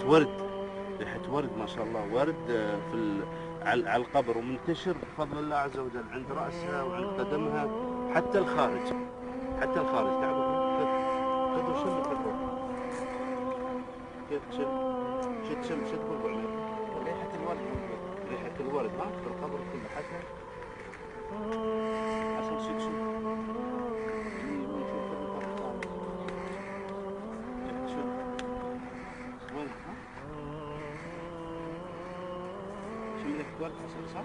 ورد، ريحة ورد ما شاء الله، ورد على القبر، ومنتشر بفضل الله عز وجل عند رأسها وعند قدمها حتى الخارج، حتى الخارج. تعرفوا كيف شم الروح، كيف شد بالروح، ريحة الورد، ريحة الورد ها في القبر كله حتى عشان شد وين ها شم ريحة ورد حسن صح؟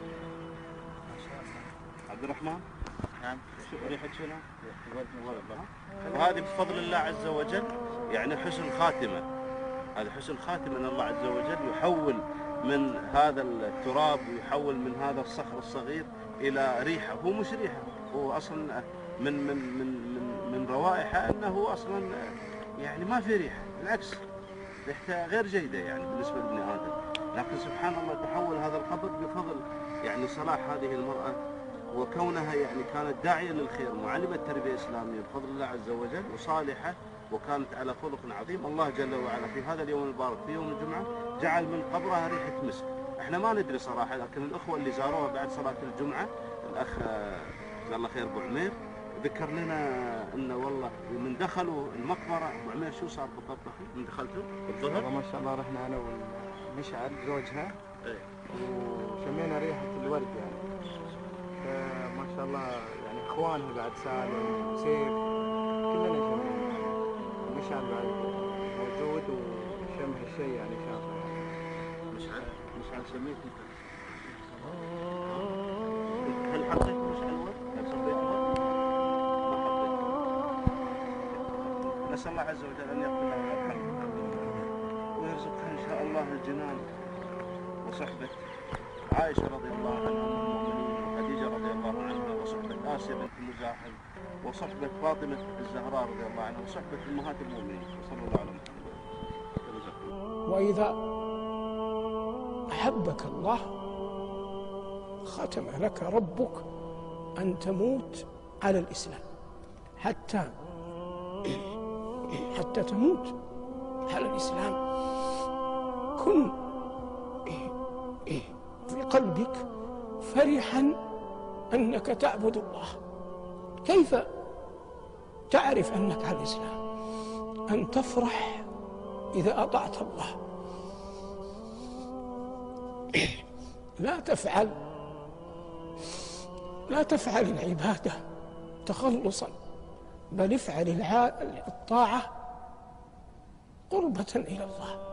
عبد الرحمن نعم. ريحة شنو؟ ورد. وهذه بفضل الله عز وجل يعني حسن خاتمة، هذا حسن خاتمة أن الله عز وجل يحول من هذا التراب ويحول من هذا الصخر الصغير إلى ريحة. هو مش ريحة، هو أصلا من روائحه أنه أصلا يعني ما في ريحة، بالعكس ريحته غير جيدة يعني بالنسبة لابن آدم. لكن سبحان الله تحول هذا القبر بفضل يعني صلاح هذه المرأة، وكونها يعني كانت داعية للخير، معلمة تربية إسلامية بفضل الله عز وجل، وصالحة، وكانت على خلق عظيم. الله جل وعلا في هذا اليوم المبارك في يوم الجمعة جعل من قبرها ريحة مسك. احنا ما ندري صراحة، لكن الأخوة اللي زاروها بعد صلاة الجمعة، الأخ جزاه الله خير أبو عمير ذكر لنا أنه والله من دخلوا المقبرة. أبو عمير شو صار بالضبط أخي من دخلتوا الظهر؟ ما شاء الله رحنا أنا ومشعل زوجها وشمينا ريحة الورد يعني، فما شاء الله يعني إخوانها بعد سالم وسيف كلنا شمينا يعني، ومشعل بعد موجود وشم هالشيء يعني شافه يعني. مشعل سميت انت؟ هل حطيت مشعل ورد؟ هل صبيت ورد؟ ما حطيت. نسأل الله عز وجل أن يغفر له ويرحمه ويرزقها إن شاء الله الجنان وصحبة عائشة رضي الله عنها أم المؤمنين، وخديجة رضي الله عنها، وصحبة آسيا بنت مزاحم، وصحبة فاطمة الزهراء رضي الله عنها، وصحبة أمهات المؤمنين، وصلى الله على محمد. وإذا أحبك الله ختم لك ربك أن تموت على الإسلام، حتى تموت على الإسلام. كن في قلبك فرحا أنك تعبد الله. كيف تعرف أنك على الإسلام؟ أن تفرح إذا أطعت الله. لا تفعل العبادة تخلصا، بل افعل الطاعة قربة إلى الله.